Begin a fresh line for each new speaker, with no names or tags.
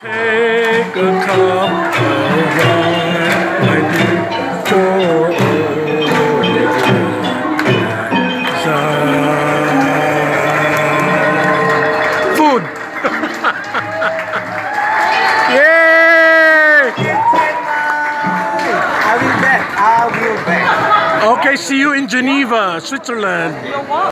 Take a cup of wine, my dear, for food. Yay!
I will back.
Okay, see you in Geneva, Switzerland.